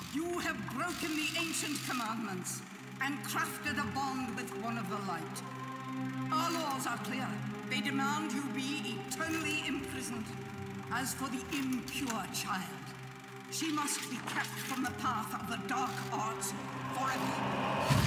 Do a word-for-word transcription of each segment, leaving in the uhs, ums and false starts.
You have broken the ancient commandments and crafted a bond with one of the light. Our laws are clear. They demand you be eternally imprisoned. As for the impure child, she must be kept from the path of the dark arts forever.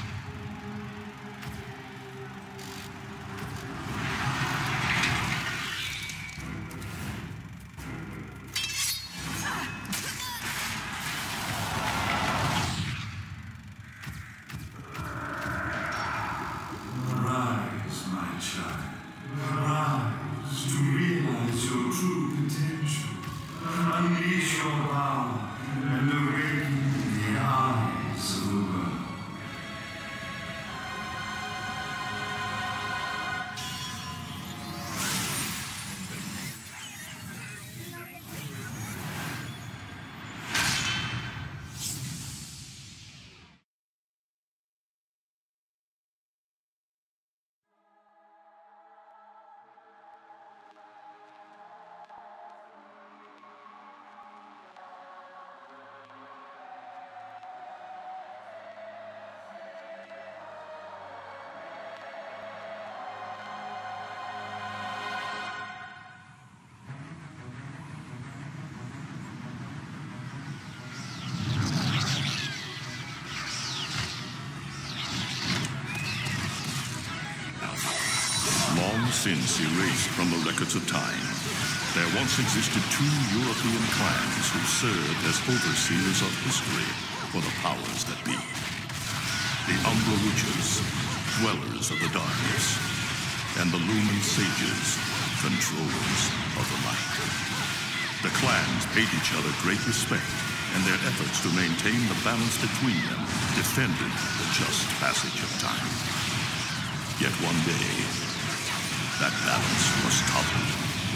Since erased from the records of time, there once existed two European clans who served as overseers of history for the powers that be. The Umbra Witches, dwellers of the darkness, and the Lumen Sages, controllers of the light. The clans paid each other great respect, and their efforts to maintain the balance between them defended the just passage of time. Yet one day, that balance was toppled.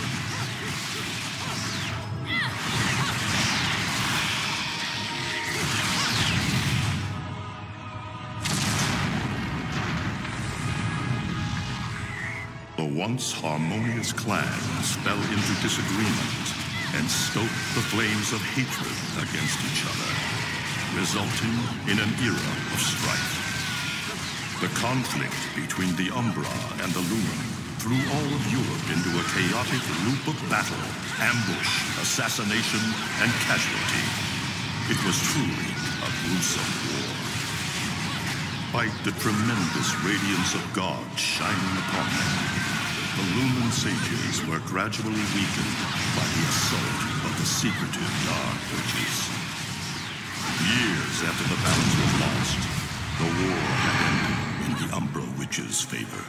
The once harmonious clans fell into disagreement and stoked the flames of hatred against each other, resulting in an era of strife. The conflict between the Umbra and the Lumen threw all of Europe into a chaotic loop of battle, ambush, assassination, and casualty. It was truly a gruesome war. Despite the tremendous radiance of God shining upon them, the Lumen Sages were gradually weakened by the assault of the secretive Dark Witches. Years after the balance was lost, the war had ended in the Umbra Witches' favor.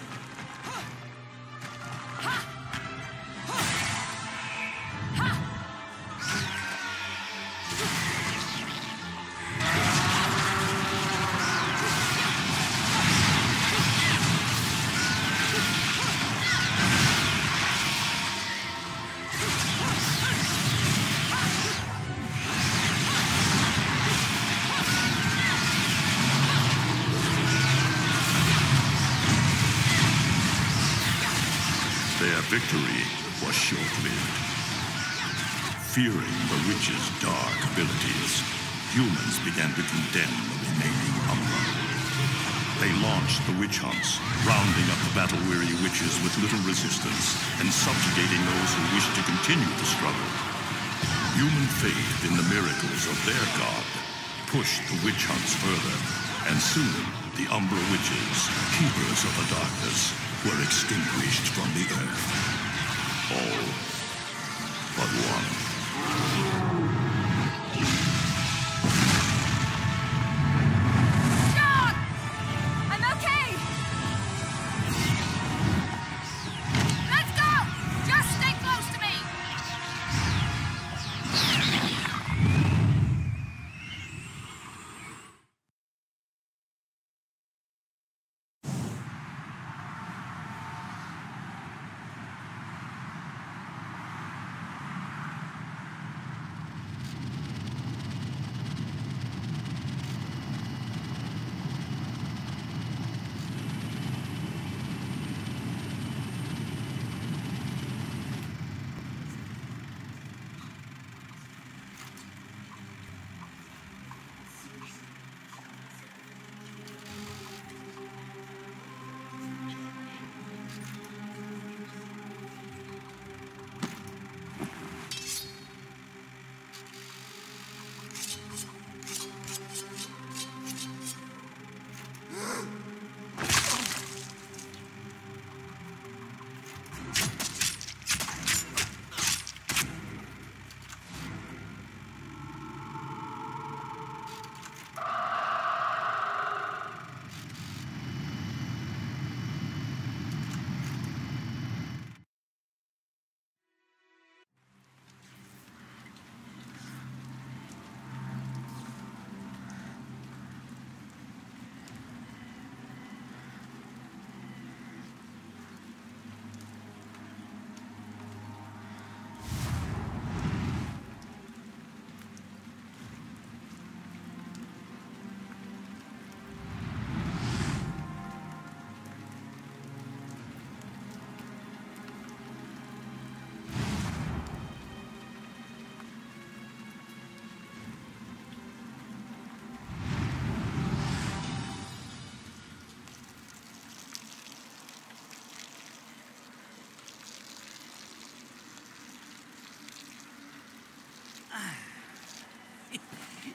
Victory was short-lived. Fearing the witches' dark abilities, humans began to condemn the remaining Umbra. They launched the witch hunts, rounding up the battle-weary witches with little resistance and subjugating those who wished to continue the struggle. Human faith in the miracles of their god pushed the witch hunts further, and soon the Umbra Witches, keepers of the darkness, were extinguished from the earth. All but one. John! I'm okay! Let's go! Just stay close to me!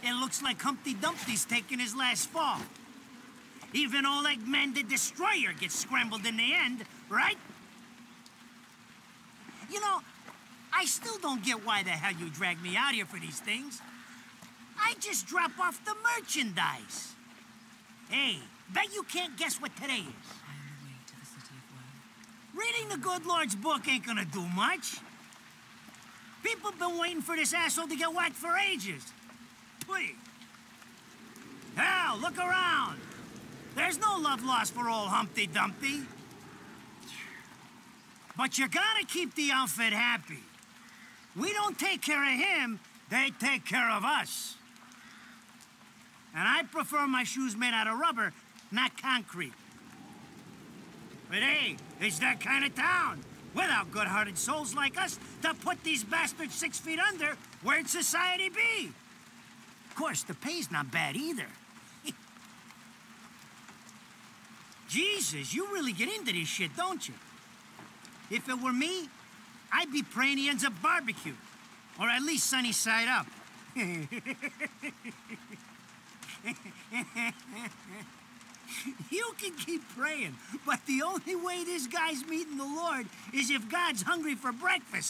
It looks like Humpty Dumpty's taking his last fall. Even old Eggman the Destroyer gets scrambled in the end, right? You know, I still don't get why the hell you dragged me out here for these things. I just drop off the merchandise. Hey, bet you can't guess what today is. I am the way to the city of woe. Reading the good Lord's book ain't gonna do much. People have been waiting for this asshole to get whacked for ages. Please. Hell, look around. There's no love lost for old Humpty Dumpty. But you gotta keep the outfit happy. We don't take care of him, they take care of us. And I prefer my shoes made out of rubber, not concrete. But hey, it's that kind of town. Without good-hearted souls like us to put these bastards six feet under, where'd society be? Of course, the pay's not bad either. Jesus, you really get into this shit, don't you? If it were me, I'd be praying he ends up barbecued. Or at least sunny side up. You can keep praying, but the only way this guy's meeting the Lord is if God's hungry for breakfast.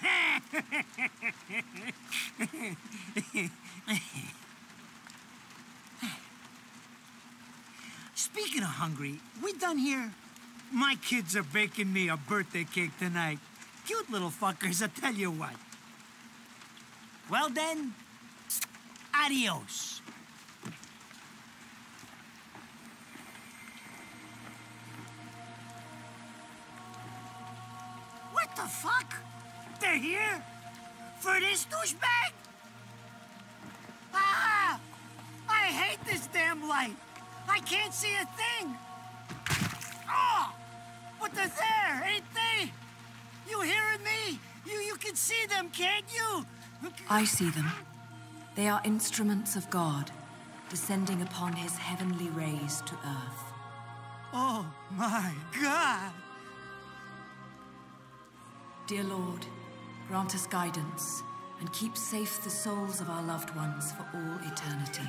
Speaking of hungry, we done here? My kids are baking me a birthday cake tonight. Cute little fuckers, I'll tell you what. Well then, adios. What the fuck? They're here? For this douchebag? Ah! I hate this damn light. I can't see a thing. Oh! But they're there, ain't they? You hearing me? You you can see them, can't you? I see them. They are instruments of God, descending upon his heavenly rays to earth. Oh, my God. Dear Lord, grant us guidance and keep safe the souls of our loved ones for all eternity.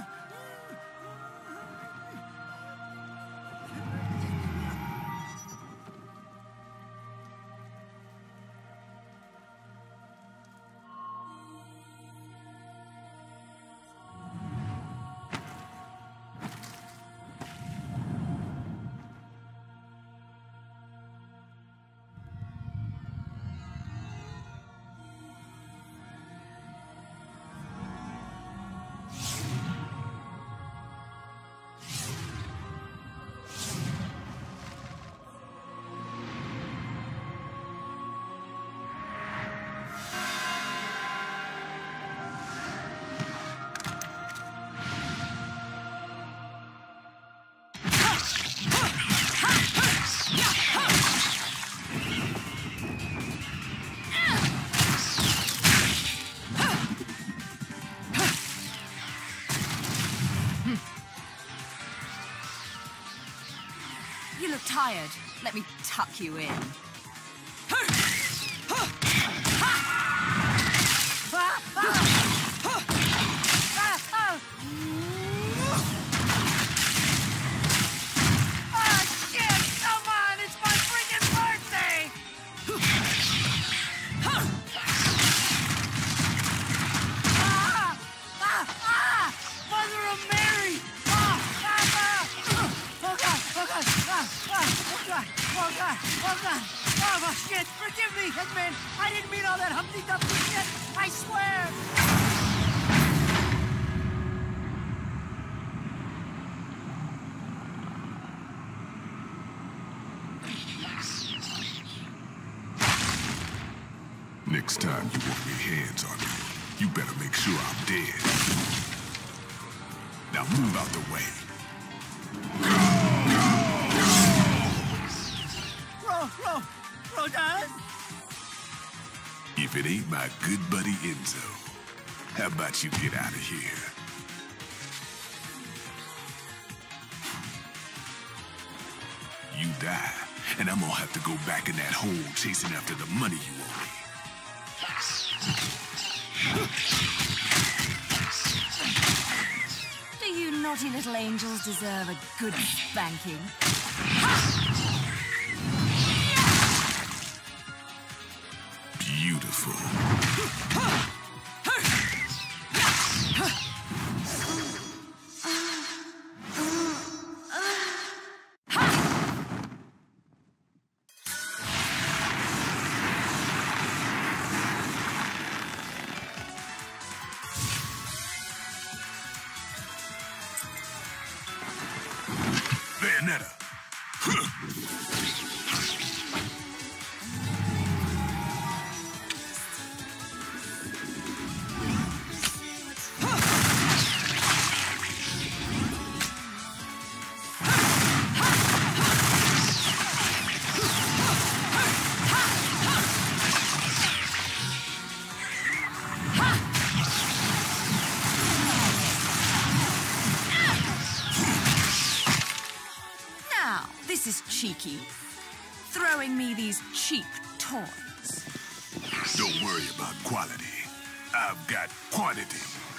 You look tired. Let me tuck you in. Oh, shit! Forgive me, Eggman! I didn't mean all that Humpty Dumpty shit! I swear! Next time you want your hands on me, you better make sure I'm dead. Now move out the way. Ro, Rodan? If it ain't my good buddy Enzo, how about you get out of here? You die, and I'm gonna have to go back in that hole chasing after the money you owe me. naughty little angels deserve a good spanking. Beautiful. Bayonetta. This is cheeky. Throwing me these cheap toys. Don't worry about quality. I've got quantity.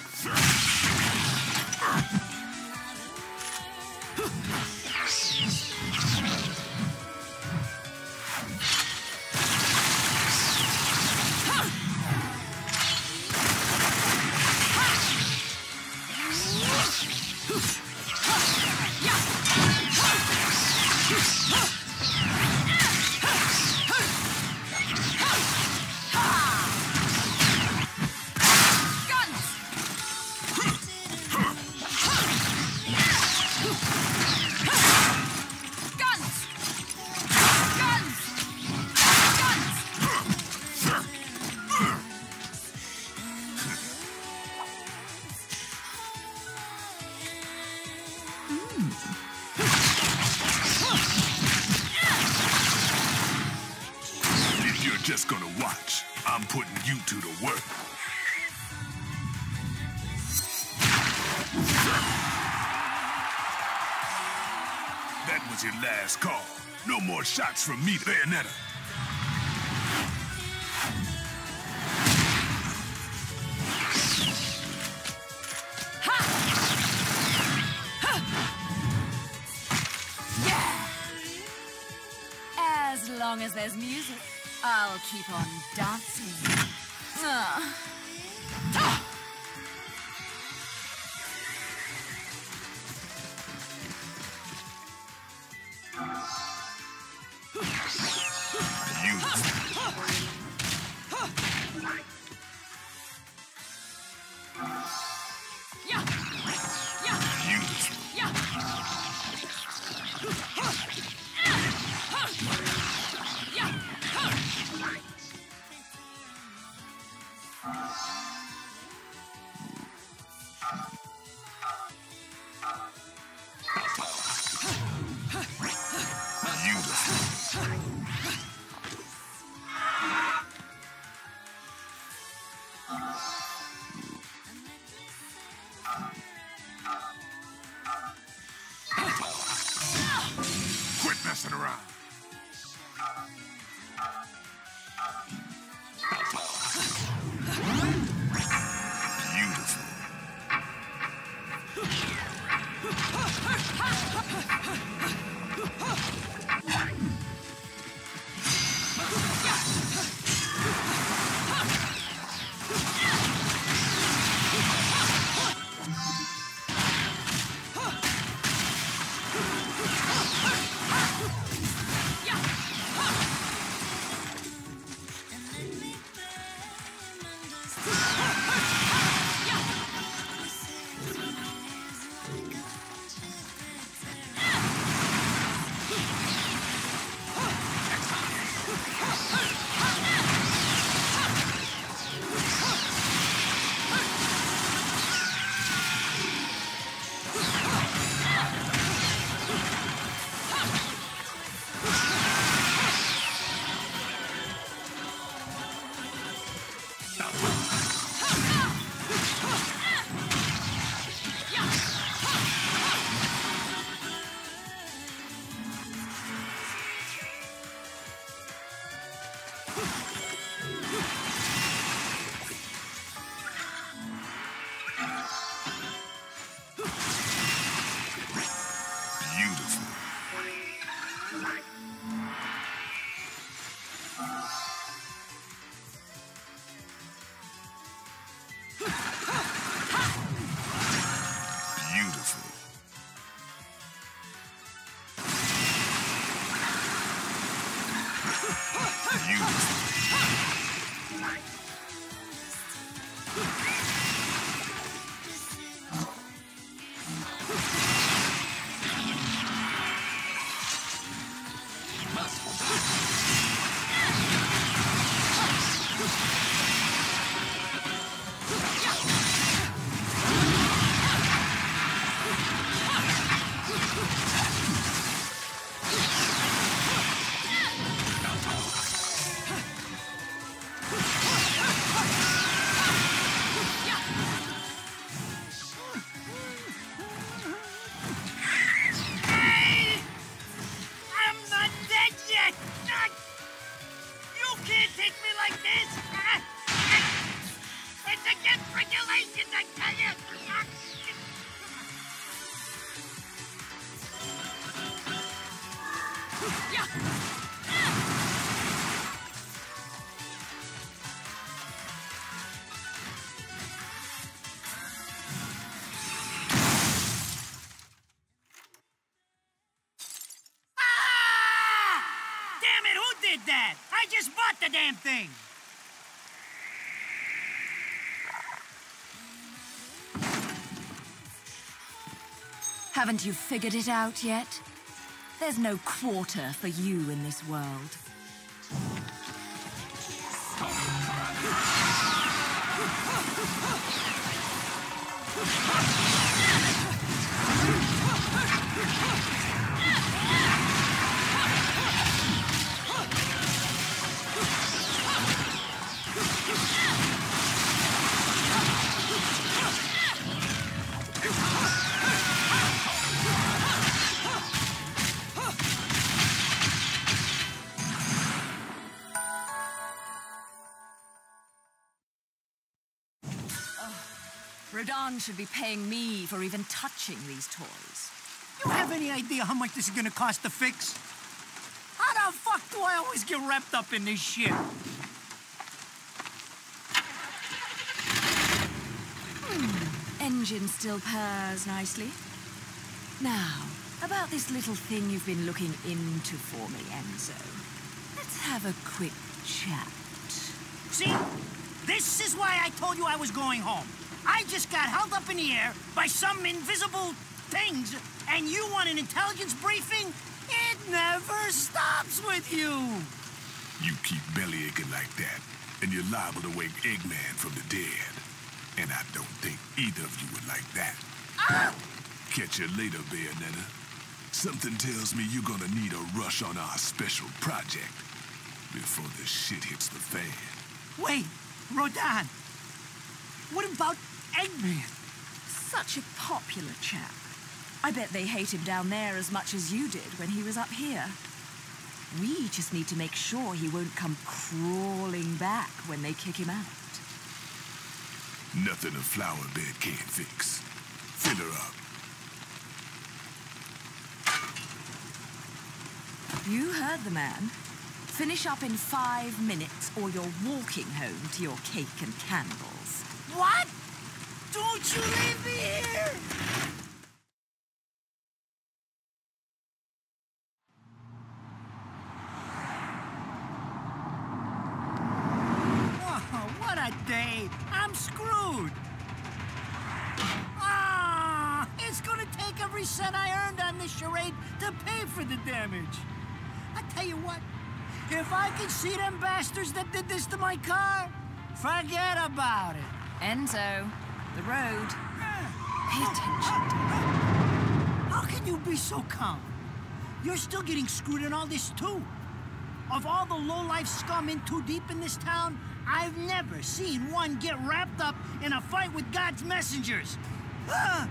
If you're just gonna watch, I'm putting you to the work. That was your last call. No more shots from me, Bayonetta. As long as there's music, I'll keep on dancing. Ah. Ah. Quit messing around. Beautiful. I just bought the damn thing! Haven't you figured it out yet? There's no quarter for you in this world. Radahn should be paying me for even touching these toys. You have any idea how much this is gonna cost to fix? How the fuck do I always get wrapped up in this shit? Hmm. Engine still purrs nicely. Now, about this little thing you've been looking into for me, Enzo. Let's have a quick chat. See? This is why I told you I was going home. I just got held up in the air by some invisible things, and you want an intelligence briefing? It never stops with you! You keep belly aching like that, and you're liable to wake Eggman from the dead. And I don't think either of you would like that. Ah! Catch you later, Bayonetta. Something tells me you're gonna need a rush on our special project before the shit hits the fan. Wait, Radahn. What about Eggman? Such a popular chap. I bet they hate him down there as much as you did when he was up here. We just need to make sure he won't come crawling back when they kick him out. Nothing a flower bed can't fix. Fill her up. You heard the man. Finish up in five minutes or you're walking home to your cake and candles. What? Don't you leave me here! Oh, what a day! I'm screwed! Ah, it's gonna take every cent I earned on this charade to pay for the damage. I tell you what, if I could see them bastards that did this to my car, forget about it. Enzo, the road. Pay attention. How can you be so calm? You're still getting screwed in all this, too. Of all the low-life scum in too deep in this town, I've never seen one get wrapped up in a fight with God's messengers. Ah!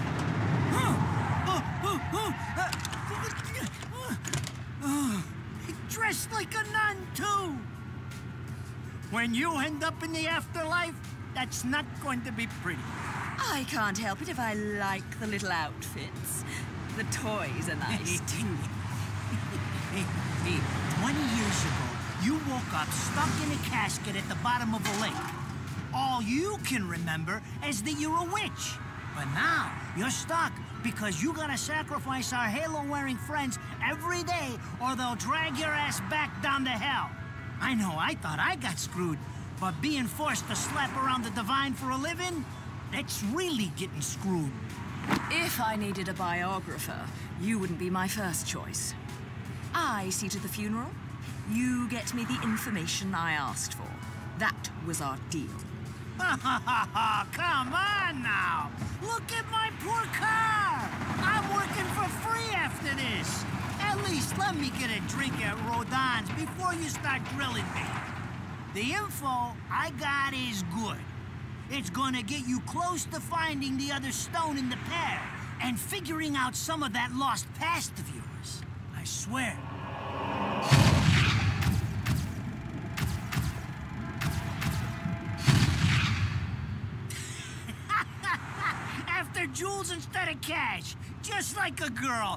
Dressed like a nun, too. When you end up in the afterlife, that's not going to be pretty. I can't help it if I like the little outfits. The toys are nice, too. Hey, hey, twenty years ago, you woke up stuck in a casket at the bottom of a lake. All you can remember is that you're a witch. But now, you're stuck because you gotta sacrifice our halo-wearing friends every day or they'll drag your ass back down to hell. I know, I thought I got screwed, but being forced to slap around the Divine for a living, that's really getting screwed. If I needed a biographer, you wouldn't be my first choice. I see to the funeral. You get me the information I asked for. That was our deal. Ha ha ha ha! Come on now! Look at my poor car! I'm working for free after this! At least let me get a drink at Radahn's before you start grilling me. The info I got is good. It's gonna get you close to finding the other stone in the pair and figuring out some of that lost past of yours. I swear. After jewels instead of cash, just like a girl.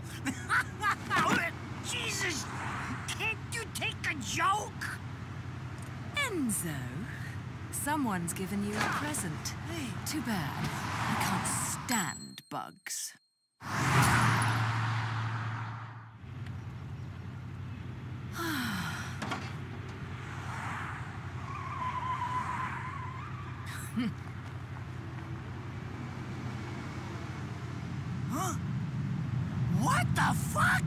Jesus, can't you take a joke? Enzo, someone's given you a present. Hey. Too bad. I can't stand bugs. Huh? What the fuck?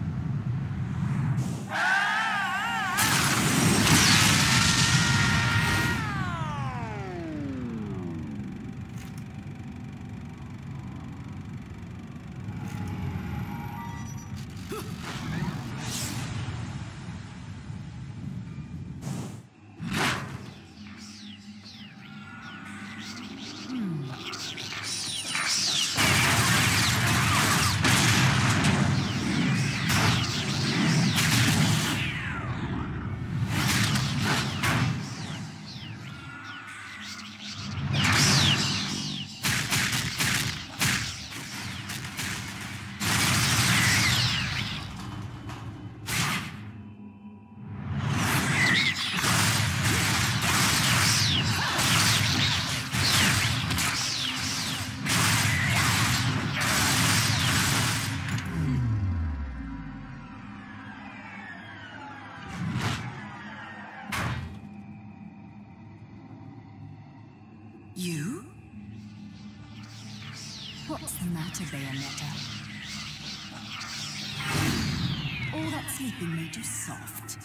You? What's the matter, Bayonetta? All that sleeping made you soft.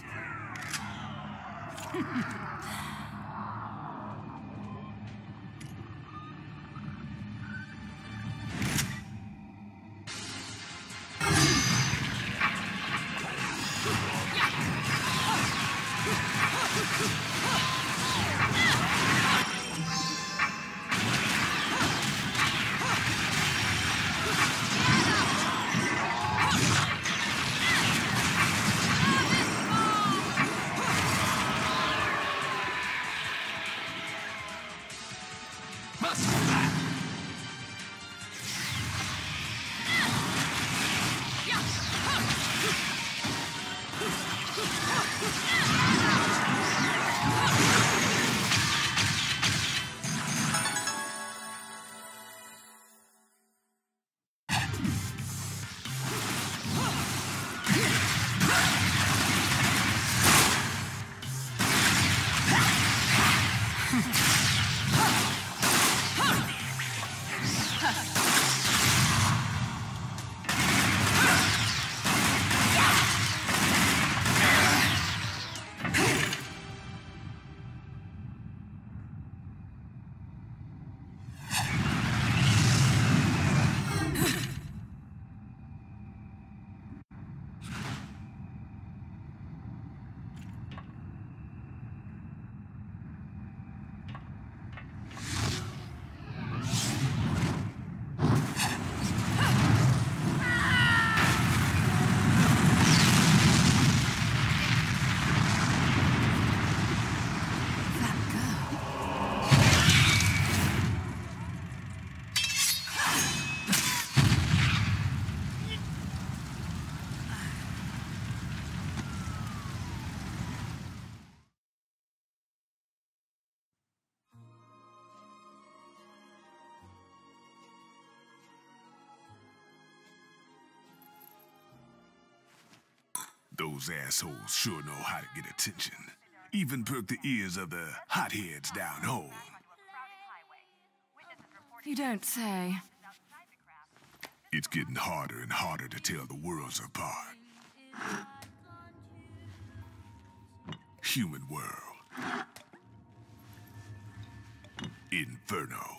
Those assholes sure know how to get attention. Even perk the ears of the hotheads down home. You don't say. It's getting harder and harder to tell the worlds apart. Human world. Inferno.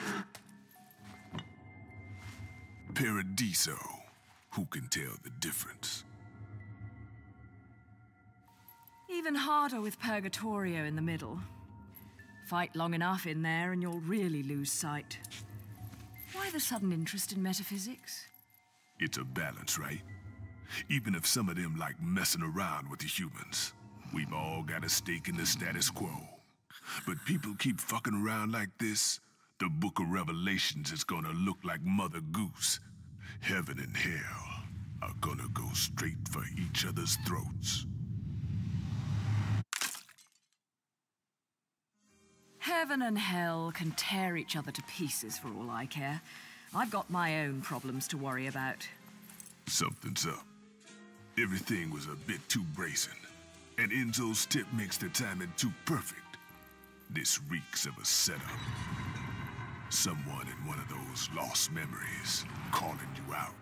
Paradiso. Who can tell the difference? Even harder with Purgatorio in the middle. Fight long enough in there and you'll really lose sight. Why the sudden interest in metaphysics? It's a balance, right? Even if some of them like messing around with the humans, we've all got a stake in the status quo. But people keep fucking around like this, the Book of Revelations is gonna look like Mother Goose. Heaven and hell are gonna go straight for each other's throats. Heaven and hell can tear each other to pieces for all I care. I've got my own problems to worry about. Something's up. Everything was a bit too brazen, and Enzo's tip makes the timing too perfect. This reeks of a setup. Someone in one of those lost memories calling you out.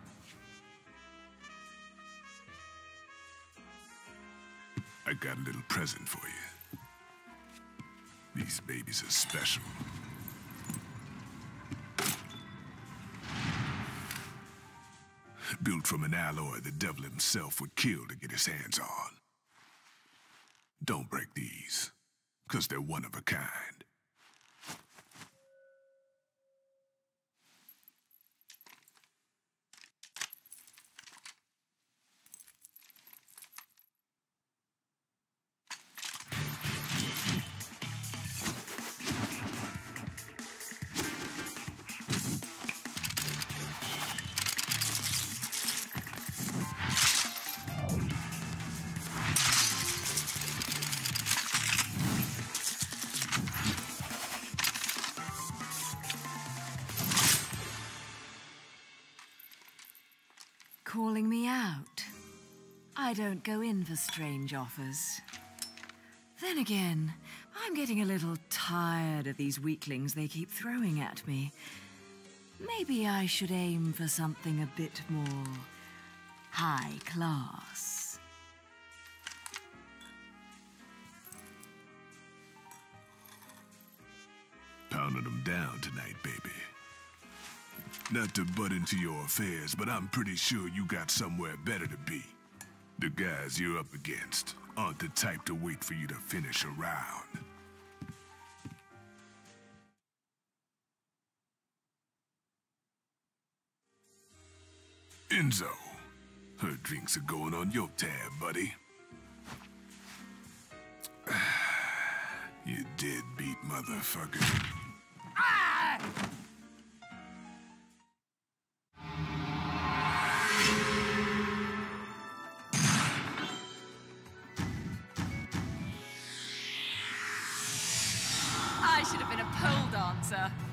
I got a little present for you. These babies are special. Built from an alloy the devil himself would kill to get his hands on. Don't break these, because they're one of a kind. Calling me out? I don't go in for strange offers. Then again, I'm getting a little tired of these weaklings they keep throwing at me. Maybe I should aim for something a bit more high class. Pounding them down tonight, baby. Not to butt into your affairs, but I'm pretty sure you got somewhere better to be. The guys you're up against aren't the type to wait for you to finish a round. Enzo, her drinks are going on your tab, buddy. You deadbeat motherfucker. Ah! I should have been a pole dancer.